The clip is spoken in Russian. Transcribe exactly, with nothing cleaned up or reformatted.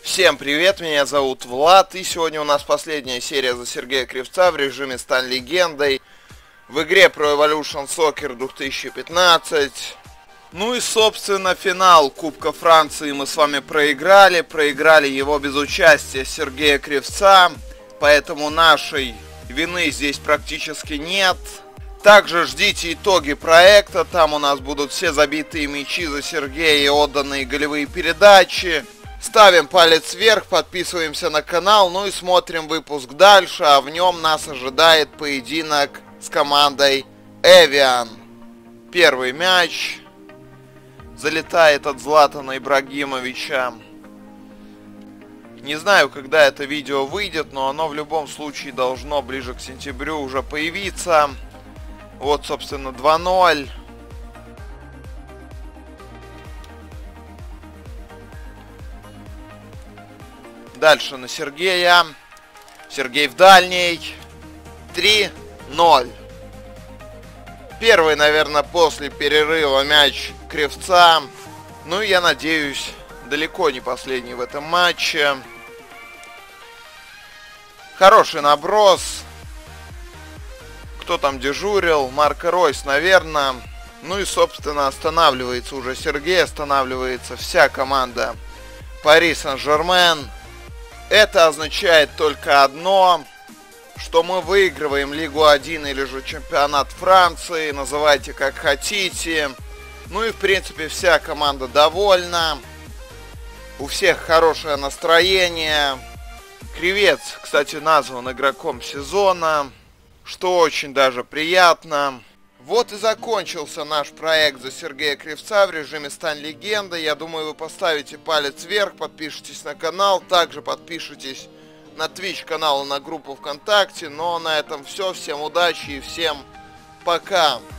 Всем привет, меня зовут Влад, и сегодня у нас последняя серия за Сергея Кривца в режиме «Стань легендой» в игре Pro Evolution Soccer две тысячи пятнадцать. Ну и, собственно, финал Кубка Франции мы с вами проиграли, проиграли его без участия Сергея Кривца, поэтому нашей вины здесь практически нет. Также ждите итоги проекта, там у нас будут все забитые мячи за Сергея и отданные голевые передачи. Ставим палец вверх, подписываемся на канал, ну и смотрим выпуск дальше, а в нем нас ожидает поединок с командой Эвиан. Первый мяч залетает от Златана Ибрагимовича. Не знаю, когда это видео выйдет, но оно в любом случае должно ближе к сентябрю уже появиться. Вот, собственно, два ноль. Дальше на Сергея. Сергей в дальней. три ноль. Первый, наверное, после перерыва мяч Кривца. Ну, я надеюсь, далеко не последний в этом матче. Хороший наброс. Кто там дежурил? Марко Ройс, наверное. Ну и, собственно, останавливается уже Сергей. Останавливается вся команда Пари Сен-Жермен. Это означает только одно, что мы выигрываем Лигу один или же чемпионат Франции, называйте как хотите. Ну и в принципе вся команда довольна, у всех хорошее настроение. Кривец, кстати, назван игроком сезона, что очень даже приятно. Вот и закончился наш проект за Сергея Кривца в режиме «Стань легендой». Я думаю, вы поставите палец вверх, подпишитесь на канал, также подпишитесь на Twitch канал и на группу ВКонтакте. Но на этом все. Всем удачи и всем пока.